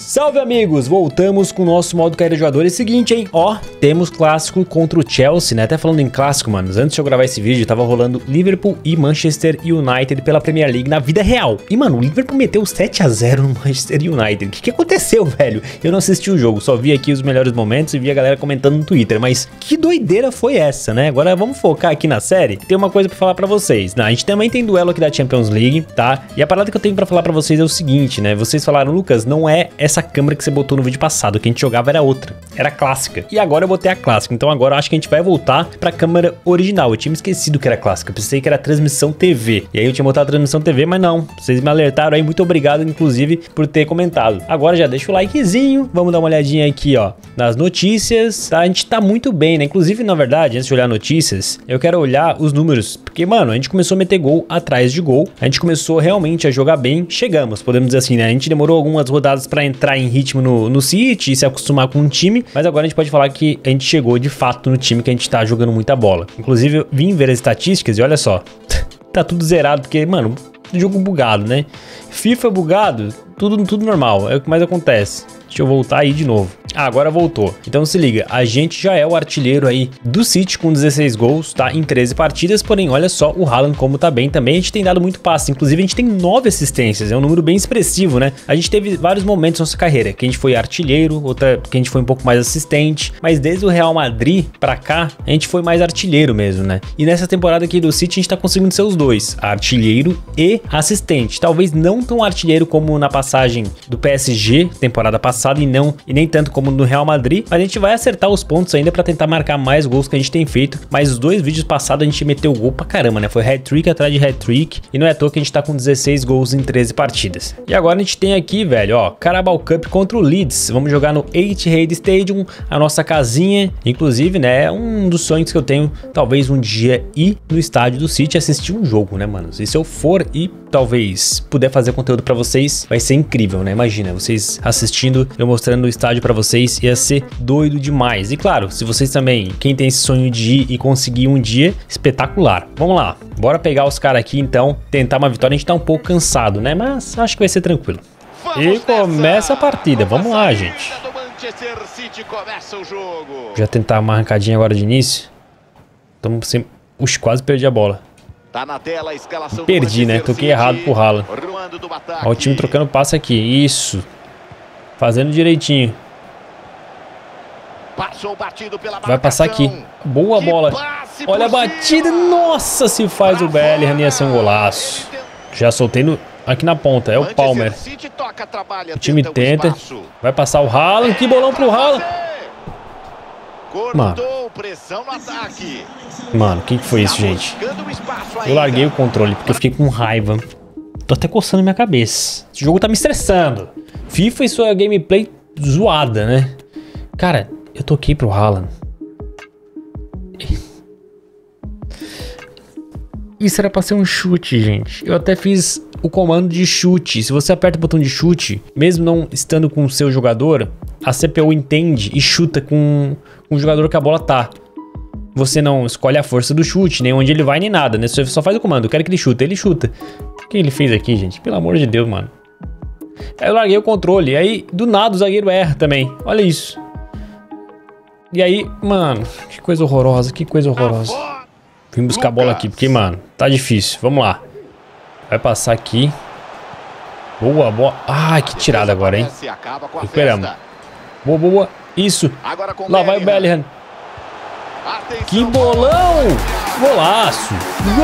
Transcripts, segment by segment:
Salve amigos, voltamos com o nosso modo carreira de jogador. É o seguinte, hein, ó, temos clássico contra o Chelsea, né, até falando em clássico, manos, antes de eu gravar esse vídeo, tava rolando Liverpool e Manchester United pela Premier League na vida real. E mano, o Liverpool meteu 7 a 0 no Manchester United, o que aconteceu, velho? Eu não assisti o jogo, só vi aqui os melhores momentos e vi a galera comentando no Twitter, mas que doideira foi essa, né? Agora vamos focar aqui na série, tem uma coisa pra falar pra vocês, né? A gente também tem duelo aqui da Champions League, tá? E a parada que eu tenho pra falar pra vocês é o seguinte, né, vocês falaram, Lucas, não é essa câmera que você botou no vídeo passado, que a gente jogava era outra, era clássica. E agora eu botei a clássica, então agora eu acho que a gente vai voltar pra câmera original. Eu tinha me esquecido que era clássica, eu pensei que era transmissão TV. E aí eu tinha botado a transmissão TV, mas não. Vocês me alertaram aí, muito obrigado, inclusive, por ter comentado. Agora já deixa o likezinho, vamos dar uma olhadinha aqui, ó, nas notícias, tá? A gente tá muito bem, né? Inclusive, na verdade, antes de olhar notícias, eu quero olhar os números, porque, mano, a gente começou a meter gol atrás de gol, a gente começou realmente a jogar bem, chegamos, podemos dizer assim, né? A gente demorou algumas rodadas pra entrar em ritmo no City e se acostumar com um time, mas agora a gente pode falar que a gente chegou de fato no time que a gente tá jogando muita bola. Inclusive, eu vim ver as estatísticas e olha só, tá tudo zerado, porque, mano, jogo bugado, né? FIFA bugado, tudo normal, é o que mais acontece. Deixa eu voltar aí de novo. Ah, agora voltou. Então se liga, a gente já é o artilheiro aí do City com 16 gols, tá? Em 13 partidas, porém, olha só o Haaland como tá bem também. A gente tem dado muito passe, inclusive a gente tem 9 assistências, é um número bem expressivo, né? A gente teve vários momentos na nossa carreira, que a gente foi artilheiro, outra que a gente foi um pouco mais assistente, mas desde o Real Madrid pra cá, a gente foi mais artilheiro mesmo, né? E nessa temporada aqui do City, a gente tá conseguindo ser os dois, artilheiro e assistente. Talvez não tão artilheiro como na passagem do PSG, temporada passada, e nem tanto como no Real Madrid, mas a gente vai acertar os pontos ainda pra tentar marcar mais gols que a gente tem feito. Mas os dois vídeos passados a gente meteu gol pra caramba, né? Foi hat-trick atrás de hat-trick, e não é à toa que a gente tá com 16 gols em 13 partidas. E agora a gente tem aqui, velho, ó, Carabao Cup contra o Leeds. Vamos jogar no Etihad Stadium, a nossa casinha. Inclusive, né, um dos sonhos que eu tenho, talvez um dia ir no estádio do City assistir um jogo, né, mano? E se eu for e talvez puder fazer conteúdo pra vocês, vai ser incrível, né? Imagina, vocês assistindo, eu mostrando o estádio pra vocês, ia ser doido demais. E claro, se vocês também, quem tem esse sonho de ir e conseguir um dia, espetacular. Vamos lá, bora pegar os caras aqui então, tentar uma vitória. A gente tá um pouco cansado, né? Mas acho que vai ser tranquilo. E começa a partida, vamos lá, gente. Já tentar uma arrancadinha agora de início. Estamos sem... Uxe, quase perdi a bola. Tá na tela a escalação. Perdi, né? Toquei errado pro Haaland. Olha o time trocando passe aqui. Isso. Fazendo direitinho. Vai passar aqui. Boa bola. Olha a batida. Nossa, se faz o Bellingham, ia ser um golaço. Já soltei aqui na ponta. É o Palmer. O time tenta. Vai passar o Haaland. Que bolão pro Haaland. Mano, o que foi isso, gente? Eu larguei o controle porque eu fiquei com raiva. Tô até coçando minha cabeça. Esse jogo tá me estressando. FIFA e sua gameplay zoada, né? Cara, eu toquei pro Haaland. Isso era pra ser um chute, gente. Eu até fiz o comando de chute. Se você aperta o botão de chute, mesmo não estando com o seu jogador, a CPU entende e chuta com o jogador que a bola tá. Você não escolhe a força do chute, nem onde ele vai, nem nada, né? Você só faz o comando. Eu quero que ele chuta, ele chuta. O que ele fez aqui, gente? Pelo amor de Deus, mano. Aí eu larguei o controle. Aí, do nada, o zagueiro erra também. Olha isso. E aí, mano, que coisa horrorosa, que coisa horrorosa. Vim buscar a bola aqui, porque, mano, tá difícil. Vamos lá. Vai passar aqui. Boa, boa. Ah, que tirada agora, hein? Recuperamos. Boa, boa. Isso. Lá vai o Bellingham. Que bolão! Golaço!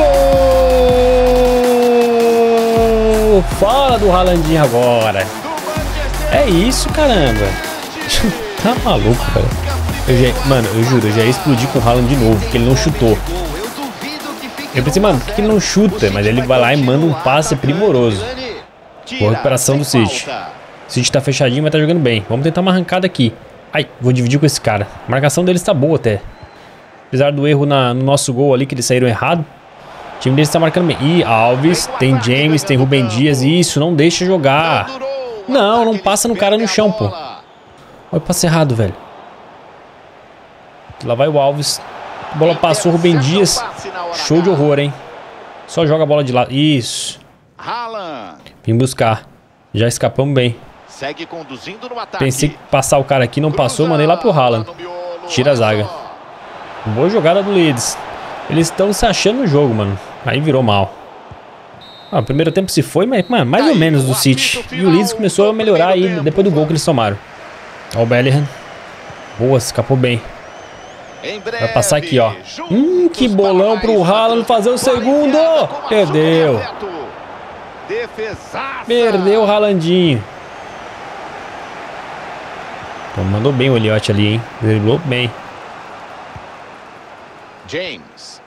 Gol! Fala do Haalandinho agora. É isso, caramba. Tá maluco, cara. Mano, eu juro, eu já ia explodir com o Haaland de novo, porque ele não chutou. Eu pensei, mano, por que ele não chuta? Mas ele vai lá e manda um passe primoroso. Boa recuperação do City. O City tá fechadinho, mas tá jogando bem. Vamos tentar uma arrancada aqui. Ai, vou dividir com esse cara. A marcação deles tá boa até. Apesar do erro no nosso gol ali, que eles saíram errado. O time deles tá marcando bem. Ih, Alves, tem James, tem Rubem Dias. Isso, não deixa jogar. Não, não passa no cara no chão, pô. Olha o passe errado, velho. Lá vai o Alves. A bola passou, Rubem Dias. Show de horror, hein? Só joga a bola de lado. Isso. Vim buscar. Já escapamos bem. Segue conduzindo no ataque. Pensei que passar o cara aqui, não passou, mandei lá pro Haaland. Tira a zaga. Boa jogada do Leeds. Eles estão se achando no jogo, mano. Aí virou mal. O primeiro tempo se foi, mas mano, mais ou menos do City. E o Leeds começou a melhorar aí depois do gol que eles tomaram. Ó o Bellingham. Boa, escapou bem. Vai passar aqui, ó. Que bolão pro Haaland fazer o segundo. Perdeu. Perdeu o Haalandinho. Pô, mandou bem o Elliott ali, hein? Driblou bem. James.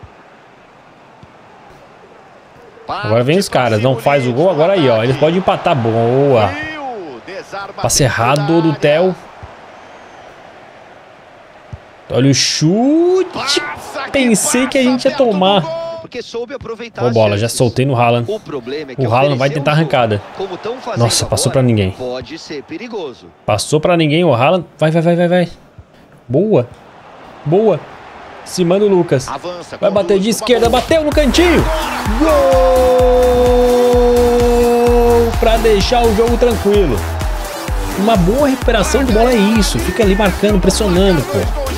Agora vem os caras, não faz o gol, agora aí, ó. Eles podem empatar, boa. Passe errado do Theo. Olha o chute. Pensei que a gente ia tomar. Boa bola, já soltei no Haaland. O Haaland vai tentar arrancada. Nossa, passou pra ninguém. Passou pra ninguém o Haaland. Vai. Boa. Boa. Se manda o Lucas. Vai bater de esquerda, bateu no cantinho. Gol! Pra deixar o jogo tranquilo. Uma boa recuperação de bola é isso. Fica ali marcando, pressionando, pô.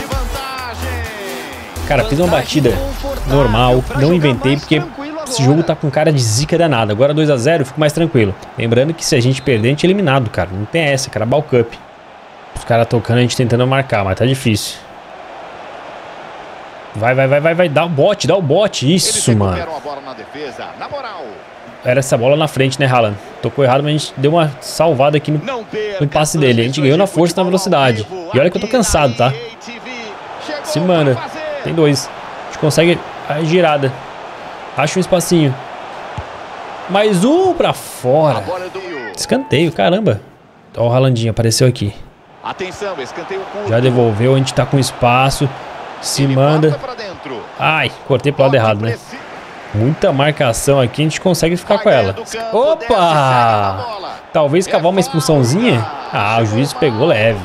Cara, fiz uma batida normal, não inventei porque esse jogo tá com cara de zica danada. Agora 2 a 0, eu fico mais tranquilo. Lembrando que se a gente perder, a gente é eliminado, cara. Não tem essa, cara. Ball Cup. Os caras tocando, a gente tentando marcar, mas tá difícil. Vai. Dá o bote. Isso, mano. Era essa bola na frente, né, Haaland? Tocou errado, mas a gente deu uma salvada aqui no passe dele. A gente ganhou na força e na velocidade. E olha que eu tô cansado, tá? Se manda. Tem 2. A gente consegue a girada. Acha um espacinho. Mais um pra fora. Escanteio, caramba. Ó o Haalandinho, apareceu aqui. Já devolveu, a gente tá com espaço. Se manda. Ai, cortei pro lado errado, né? Muita marcação aqui, a gente consegue ficar com ela. Opa! Talvez cavar uma expulsãozinha? Ah, o juiz pegou leve.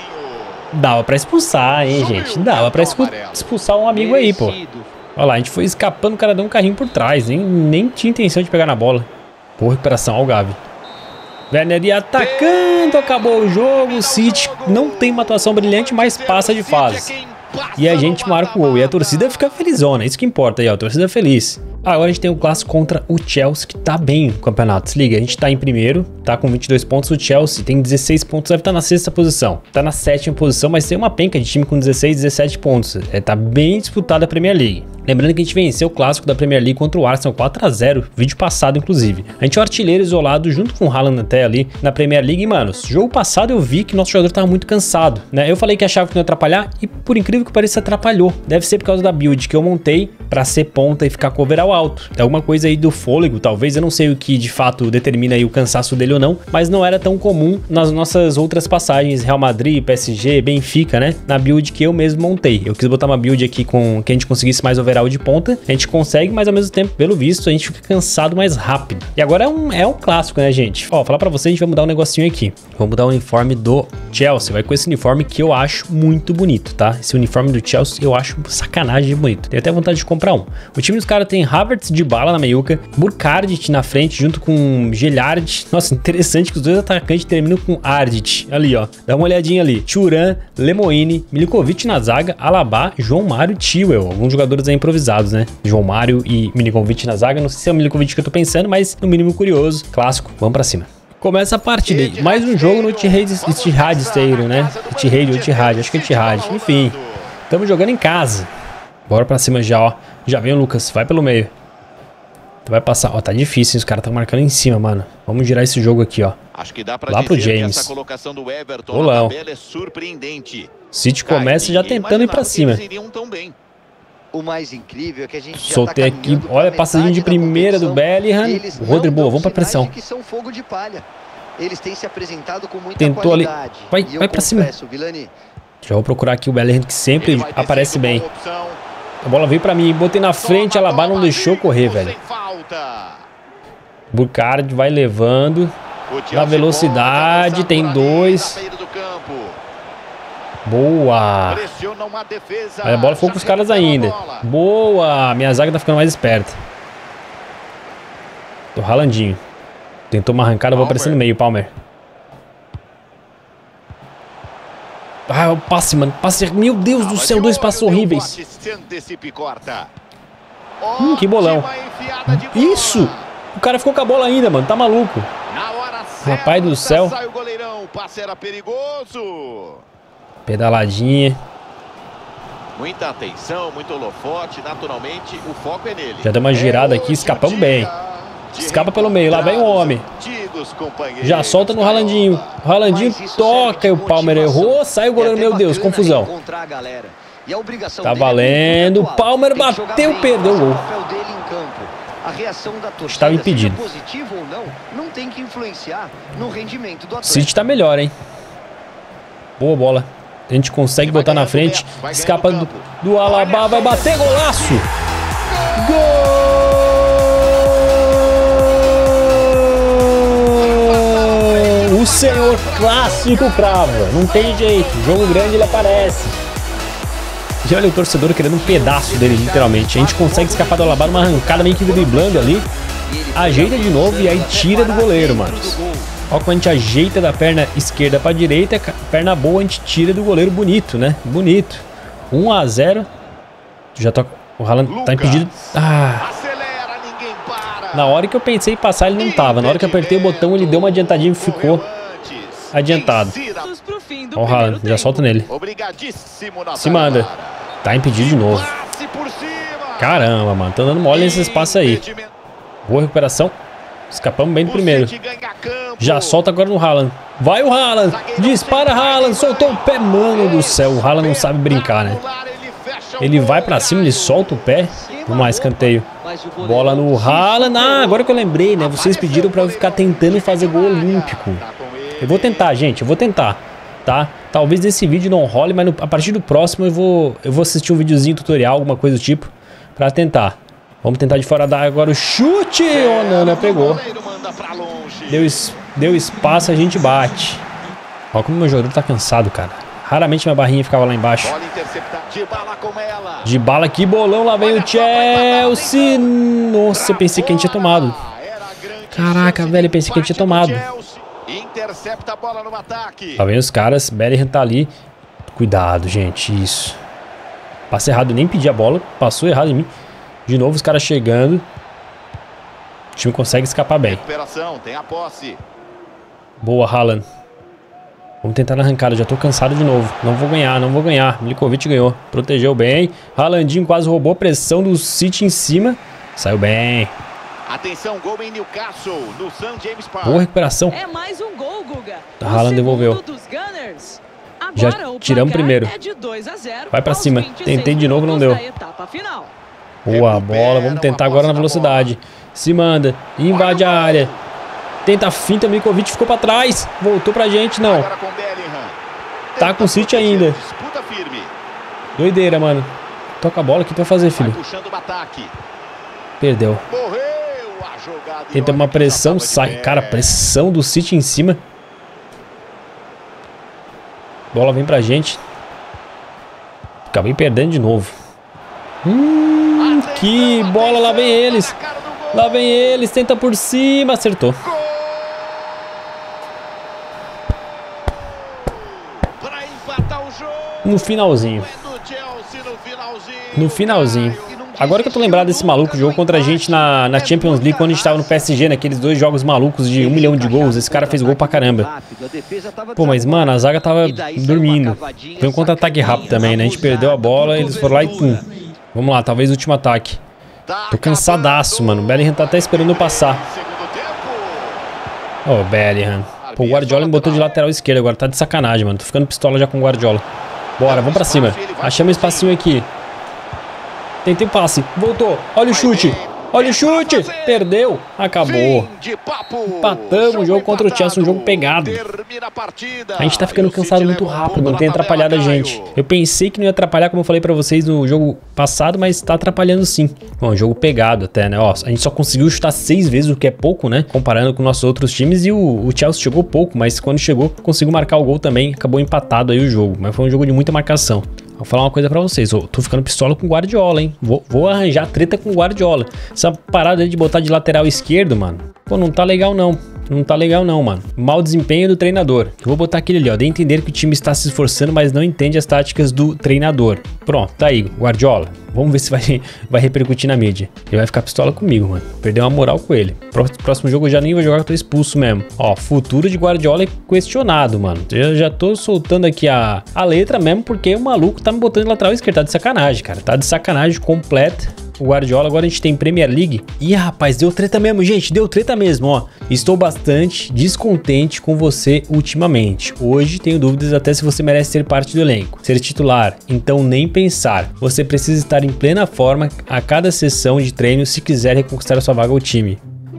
Dava pra expulsar, hein, gente? Dava pra expulsar um amigo aí, pô. Olha lá, a gente foi escapando, o cara deu um carrinho por trás. Nem tinha intenção de pegar na bola. Boa recuperação, ó o Gavi. Werner ia atacando, acabou o jogo. O City não tem uma atuação brilhante, mas passa de fase. E a gente marca o gol. E a torcida fica felizona. Isso que importa aí, ó. A torcida feliz. Agora a gente tem um clássico contra o Chelsea, que tá bem no campeonato. Se liga, a gente tá em primeiro, tá com 22 pontos. O Chelsea tem 16 pontos, deve estar na 6ª posição. Tá na 7ª posição, mas tem uma penca de time com 16, 17 pontos. Tá bem disputada a Premier League. Lembrando que a gente venceu o clássico da Premier League contra o Arsenal 4 a 0, vídeo passado inclusive. A gente é o artilheiro isolado junto com o Haaland até ali na Premier League. E mano, jogo passado eu vi que nosso jogador tava muito cansado, né? Eu falei que achava que não ia atrapalhar e por incrível que pareça atrapalhou. Deve ser por causa da build que eu montei pra ser ponta e ficar com overall alto. É alguma coisa aí do fôlego, talvez, eu não sei o que de fato determina aí o cansaço dele ou não, mas não era tão comum nas nossas outras passagens, Real Madrid, PSG, Benfica, né? Na build que eu mesmo montei. Eu quis botar uma build aqui com que a gente conseguisse mais overall de ponta, a gente consegue, mas ao mesmo tempo, pelo visto, a gente fica cansado mais rápido. E agora é um clássico, né, gente? Ó, falar pra vocês, a gente vai mudar um negocinho aqui. Vamos mudar o uniforme do Chelsea, vai com esse uniforme que eu acho muito bonito, tá? Esse uniforme do Chelsea eu acho sacanagem de bonito. Tenho até vontade de comprar um. O time dos caras tem Havertz de bala na meiuca, Burkhardt na frente junto com Gelhardt. Nossa, interessante que os dois atacantes terminam com Ardit. Ali, ó. Dá uma olhadinha ali. Thuram, Lemoine, Milinkovic na zaga, Alaba, João Mário, Chilwell. Alguns jogadores aí improvisados, né? João Mário e Milinkovic na zaga. Não sei se é o Milinkovic que eu tô pensando, mas no mínimo curioso. Clássico. Vamos pra cima. Começa a partida aí. Mais um jogo no Etihad Stadium, né? Etihad, acho que é Etihad. Enfim, estamos jogando em casa. Bora pra cima já, ó. Já vem o Lucas, vai pelo meio. Vai passar, ó, tá difícil, os caras estão marcando em cima, mano. Vamos girar esse jogo aqui, ó. Acho que dá pra lá pro James. Essa colocação do Everton Olão. é surpreendente. City começa já tentando ir pra cima. O mais incrível é que a gente soltei aqui, olha, passadinho de primeira do Bellingham. O Rodrigo, boa, vamos pra pressão. Que são fogo de palha. Eles têm se apresentado com muita tentou qualidade. Ali, vai pra cima. Já vou procurar aqui o Bellingham, que sempre aparece bem. A bola veio pra mim, botei na frente, a Alaba não deixou correr, velho. Burkhardt vai levando. Na velocidade, tem 2. Boa. A bola ficou com os caras ainda. Boa. Minha zaga tá ficando mais esperta. Tô Haalandinho. Tentou uma arrancada, vou aparecer no meio, Palmer. Ah, o passe, mano. Passe. Meu Deus do céu, dois passos horríveis. Que bolão. Isso! O cara ficou com a bola ainda, mano. Tá maluco. Rapaz do céu. Pedaladinha. Muita atenção, muito holofote. Naturalmente, o foco é nele. Já deu uma girada aqui, escapamos bem. Escapa pelo meio, lá vem o homem. Já solta no Haalandinho. O Haalandinho toca e o Palmer errou. Sai o goleiro, meu Deus, confusão. Tá valendo. O Palmer bateu, perdeu o gol. Estava impedido. O City tá melhor, hein? Boa bola. A gente consegue botar na frente. Escapa do Alaba, vai bater, golaço. Gol! O senhor clássico crava. Não tem jeito. Jogo grande ele aparece. E olha o torcedor querendo um pedaço dele, literalmente. A gente consegue escapar do Alaba numa arrancada meio que driblando ali. Ajeita de novo e aí tira do goleiro, mano. Ó, quando a gente ajeita da perna esquerda pra direita, perna boa, a gente tira do goleiro bonito, né? Bonito. 1 a 0. Já toca. O Haaland tá impedido. Ah. Na hora que eu pensei em passar, ele não tava. Na hora que eu apertei o botão, ele deu uma adiantadinha e ficou adiantado. Ó, o Haaland, já solta nele. Se manda. Tá impedido de novo. Caramba, mano. Tá dando mole nesse espaço aí. Boa recuperação. Escapamos bem do primeiro. Já solta agora no Haaland. Vai o Haaland. Dispara, Haaland. Soltou o pé. Mano do céu. O Haaland não sabe brincar, né? Ele vai pra cima, ele solta o pé. Vamos lá, escanteio. Bola no Haaland. Ah, agora que eu lembrei, né? Vocês pediram pra eu ficar tentando fazer gol olímpico. Eu vou tentar, gente. Eu vou tentar, tá? Talvez esse vídeo não role, mas a partir do próximo eu vou assistir um videozinho tutorial, alguma coisa do tipo, pra tentar. Vamos tentar de fora da área agora o chute. O Onana pegou. Deu espaço, a gente bate. Olha como meu jogador tá cansado, cara. Raramente minha barrinha ficava lá embaixo. De bala aqui, bolão. Lá vem o Chelsea. Nossa, eu pensei que a gente tinha tomado. Caraca, velho, eu pensei que a gente tinha tomado. Lá vem os caras. Bellingham tá ali. Cuidado, gente. Isso. Passe errado, nem pedi a bola. Passou errado em mim. De novo os caras chegando. O time consegue escapar bem. Boa, Haaland. Vamos tentar na arrancada. Já tô cansado de novo. Não vou ganhar, não vou ganhar. Milikovic ganhou. Protegeu bem. Haalandinho quase roubou a pressão do City em cima. Saiu bem. Atenção, gol em Newcastle, no St. James Park. Boa recuperação. É mais um gol, Guga. Haaland devolveu. Já tiramos primeiro. Vai pra cima. Tentei de novo, não deu. Boa bola. Vamos tentar agora na velocidade. Se manda. Invade a área. Tenta a finta. Milikovic ficou pra trás. Voltou pra gente, não. Tá com o City ainda. Doideira, mano. Toca a bola. O que tu vai fazer, filho? Perdeu. Tenta uma pressão. Sai. Cara, pressão do City em cima. Bola vem pra gente. Acabei perdendo de novo. Que bola. Lá vem eles. Lá vem eles. Tenta por cima. Acertou. No finalzinho. No finalzinho. Agora que eu tô lembrado desse maluco, jogou contra a gente na Champions League quando a gente tava no PSG, naqueles 2 jogos malucos de 1 milhão de gols. Esse cara fez gol pra caramba. Pô, mas mano, a zaga tava dormindo. Foi um contra-ataque rápido também, né? A gente perdeu a bola, eles foram lá e pum. Vamos lá, talvez o último ataque. Tô cansadaço, mano. O Bellingham tá até esperando eu passar. Ô, Bellingham. Pô, o Guardiola me botou de lateral esquerdo agora. Tá de sacanagem, mano. Tô ficando pistola já com o Guardiola. Bora, vamos pra cima. Achamos um espacinho aqui. Tentei o passe. Voltou. Olha o chute. Olha o chute. Perdeu. Acabou. Empatamos o jogo contra o Chelsea. Um jogo pegado. A gente tá ficando cansado muito rápido. Não tem atrapalhado a gente. Eu pensei que não ia atrapalhar, como eu falei pra vocês no jogo passado, mas tá atrapalhando sim. Bom, jogo pegado até, né? Ó, a gente só conseguiu chutar 6 vezes, o que é pouco, né? Comparando com nossos outros times. E o Chelsea chegou pouco, mas quando chegou, conseguiu marcar o gol também. Acabou empatado aí o jogo. Mas foi um jogo de muita marcação. Vou falar uma coisa pra vocês, eu tô ficando pistola com o Guardiola, hein? Vou arranjar treta com o Guardiola. Essa parada aí de botar de lateral esquerdo, mano, pô, não tá legal não. Não tá legal não, mano. Mau desempenho do treinador. Eu vou botar aquele ali, ó. Dê a entender que o time está se esforçando, mas não entende as táticas do treinador. Pronto, tá aí, Guardiola. Vamos ver se vai repercutir na mídia. Ele vai ficar pistola comigo, mano. Perdeu uma moral com ele. Próximo jogo eu já nem vou jogar, eu tô expulso mesmo. Ó, futuro de Guardiola é questionado, mano. Eu já tô soltando aqui a letra mesmo, porque o maluco tá me botando de lateral esquerdo. Tá de sacanagem, cara. Tá de sacanagem completa. O Guardiola, agora a gente tem Premier League. Ih, rapaz, deu treta mesmo, gente. Deu treta mesmo, ó. Estou bastante descontente com você ultimamente. Hoje tenho dúvidas até se você merece ser parte do elenco. Ser titular, então nem pensar. Você precisa estar em plena forma a cada sessão de treino se quiser reconquistar a sua vaga ao time.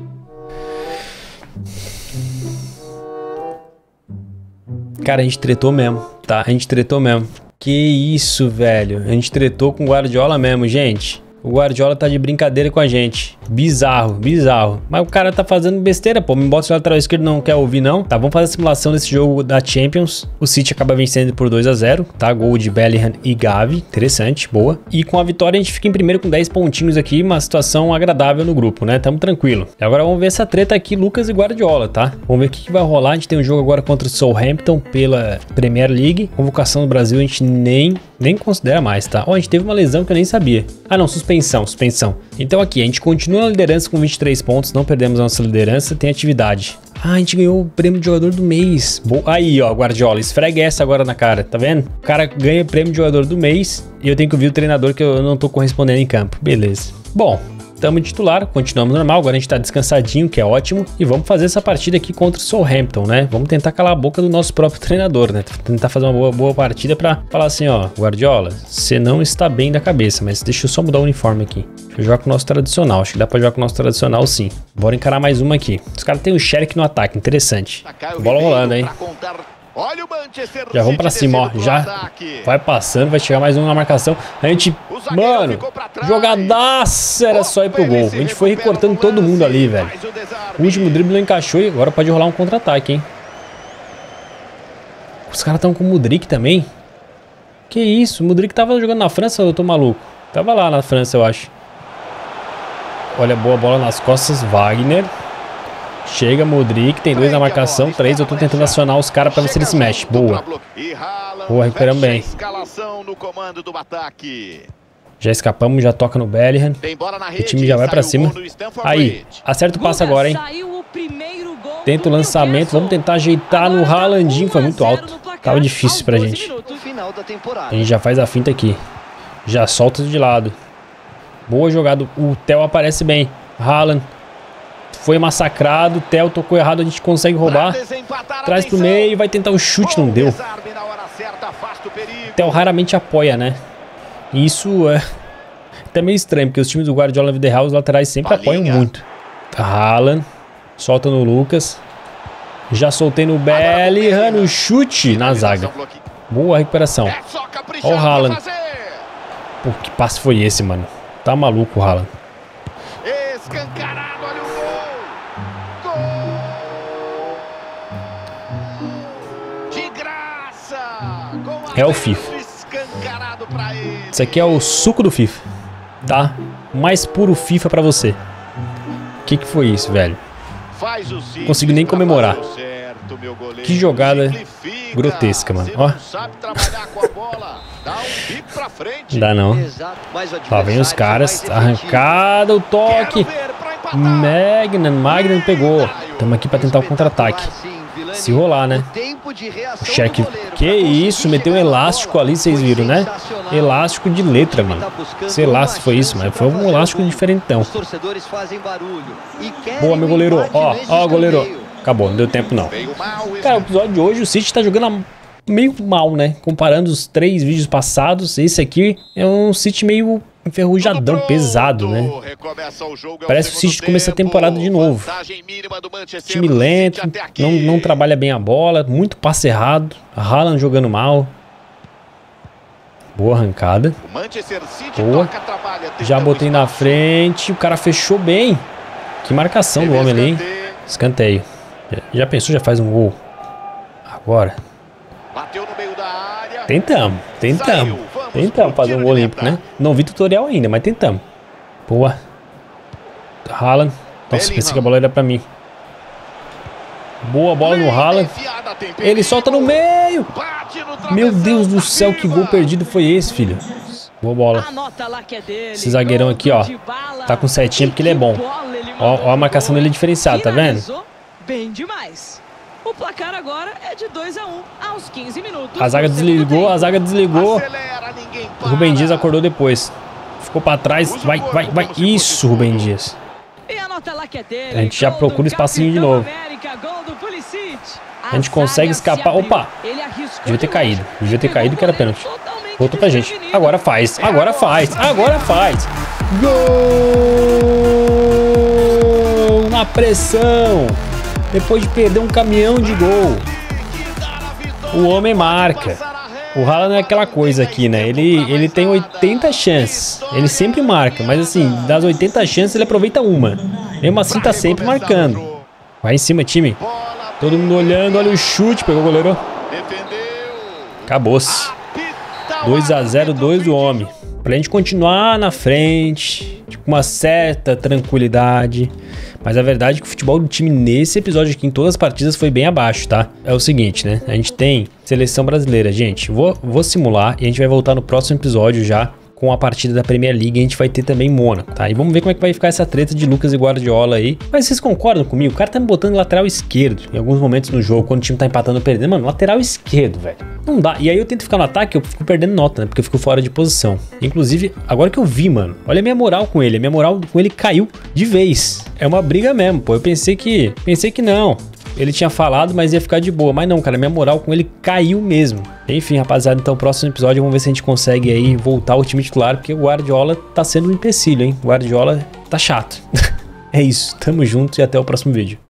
Cara, a gente tretou mesmo, tá? A gente tretou mesmo. Que isso, velho. A gente tretou com o Guardiola mesmo, gente. O Guardiola tá de brincadeira com a gente. Bizarro, bizarro. Mas o cara tá fazendo besteira, pô. Me bota o lateral esquerdo, não quer ouvir, não. Tá, vamos fazer a simulação desse jogo da Champions. O City acaba vencendo por 2-0, tá? Gol de Bellingham e Gavi. Interessante, boa. E com a vitória a gente fica em primeiro com 10 pontinhos aqui. Uma situação agradável no grupo, né? Tamo tranquilo. E agora vamos ver essa treta aqui, Lucas e Guardiola, tá? Vamos ver o que vai rolar. A gente tem um jogo agora contra o Southampton pela Premier League. Convocação do Brasil a gente nem considera mais, tá? Ó, a gente teve uma lesão que eu nem sabia. Ah, não, suspensão. Então aqui, a gente continua na liderança com 23 pontos, não perdemos a nossa liderança, tem atividade. Ah, a gente ganhou o prêmio de jogador do mês. Aí, ó, Guardiola, esfrega essa agora na cara, tá vendo? O cara ganha o prêmio de jogador do mês e eu tenho que ouvir o treinador que eu não tô correspondendo em campo. Beleza. Bom, estamos de titular, continuamos normal, agora a gente tá descansadinho, que é ótimo. E vamos fazer essa partida aqui contra o Southampton, né? Vamos tentar calar a boca do nosso próprio treinador, né? Tentar fazer uma boa partida pra falar assim, ó, Guardiola, você não está bem da cabeça, mas deixa eu só mudar o uniforme aqui. Deixa eu jogar com o nosso tradicional, acho que dá pra jogar com o nosso tradicional sim. Bora encarar mais uma aqui. Os caras têm o Sherrick no ataque, interessante. Bola rolando, hein? Olha o Manchester já vamos pra cima, ó. Já vai passando, vai chegar mais um na marcação. A gente, mano, jogadaça, era só ir pro gol. A gente foi recortando todo mundo ali, velho. O último drible não encaixou e agora pode rolar um contra-ataque, hein? Os caras estão com o Mudryk também. Que isso? O Mudryk tava jogando na França ou eu tô maluco? Tava lá na França, eu acho. Olha, boa bola nas costas, Wagner. Chega, Mudryk, tem 2 na marcação, 3, eu tô tentando acionar os caras pra ver se ele se mexe. Boa. Boa, recuperamos bem. Já escapamos, já toca no Bellingham. O time já vai pra cima. Aí, acerta o passe agora, hein. Tenta o lançamento, vamos tentar ajeitar no Haalandinho, foi muito alto. Tava difícil pra gente. A gente já faz a finta aqui. Já solta de lado. Boa jogada, o Theo aparece bem. Haaland. Foi massacrado, o Theo tocou errado, a gente consegue roubar. Traz pro meio, vai tentar o chute, não deu. O Theo raramente apoia, né? E isso é até meio estranho, porque os times do Guardiola na vida real, os laterais sempre apoiam muito. Haaland, solta no Lucas. Já soltei no Bellingham, no chute na zaga. Boa recuperação. Ó o Haaland. Pô, que passe foi esse, mano? Tá maluco o Haaland. É o FIFA. Isso aqui é o suco do FIFA, tá? Mais puro FIFA pra você. Que foi isso, velho? Não consigo nem comemorar. Que jogada grotesca, mano. Ó. Dá não. Lá vem os caras. Arrancada, o toque. Magnan pegou. Estamos aqui pra tentar o contra-ataque. Se rolar, né? Cheque. Que isso? Meteu um elástico ali, vocês viram, né? Elástico de letra, mano. Sei lá se foi isso, mas foi um elástico diferentão. Boa, meu goleiro. Ó, goleiro. Acabou, não deu tempo não. Cara, o episódio de hoje, o City tá jogando meio mal, né? Comparando os 3 vídeos passados, esse aqui é um City meio enferrujadão, pesado, né? Parece que o City começa a temporada de novo. Time lento, não trabalha bem a bola, muito passe errado. Haaland jogando mal. Boa arrancada. Boa. Já botei na frente, o cara fechou bem. Que marcação do homem ali, hein? Escanteio. Já pensou, já faz um gol. Agora. Tentamos fazer um gol olímpico, né? Não vi tutorial ainda, mas tentamos. Boa. Haaland. Nossa, pensei que a bola era pra mim. Boa bola no Haaland. Ele solta no meio. Meu Deus do céu, que gol perdido foi esse, filho? Boa bola. Esse zagueirão aqui, ó. Tá com setinha porque ele é bom. Ó a marcação dele é diferenciada, tá vendo? Bem demais. O placar agora é de 2-1 aos 15 minutos. A zaga desligou, a zaga desligou. O Rubem Dias acordou depois. Ficou pra trás. Vai. Isso, Rubem Dias. A gente já procura espacinho de novo. A gente consegue escapar. Opa! Devia ter caído que era pênalti. Voltou pra gente. Agora faz. Gol! Na pressão. Depois de perder um caminhão de gol. O homem marca. O Haaland é aquela coisa aqui, né? Ele tem 80 chances. Ele sempre marca. Mas assim, das 80 chances ele aproveita uma. Mesmo assim tá sempre marcando. Vai em cima, time. Todo mundo olhando. Olha o chute. Pegou o goleiro. Acabou-se. 2-0, 2 do homem. Pra gente continuar na frente, com uma certa tranquilidade. Mas a verdade é que o futebol do time nesse episódio aqui, em todas as partidas, foi bem abaixo, tá? É o seguinte, né? A gente tem seleção brasileira, gente. Vou simular e a gente vai voltar no próximo episódio já com a partida da Premier League. A gente vai ter também Mônaco, tá? E vamos ver como é que vai ficar essa treta de Lucas e Guardiola aí. Mas vocês concordam comigo? O cara tá me botando lateral esquerdo em alguns momentos no jogo, quando o time tá empatando ou perdendo. Mano, lateral esquerdo, velho. Não dá. E aí eu tento ficar no ataque, eu fico perdendo nota, né? Porque eu fico fora de posição. Inclusive, agora que eu vi, mano, olha a minha moral com ele. A minha moral com ele caiu de vez. É uma briga mesmo, pô. Eu pensei que não. Ele tinha falado, mas ia ficar de boa. Mas não, cara, minha moral com ele caiu mesmo. Enfim, rapaziada, então próximo episódio vamos ver se a gente consegue aí voltar ao time titular, porque o Guardiola tá sendo um empecilho, hein? O Guardiola tá chato. É isso, tamo junto e até o próximo vídeo.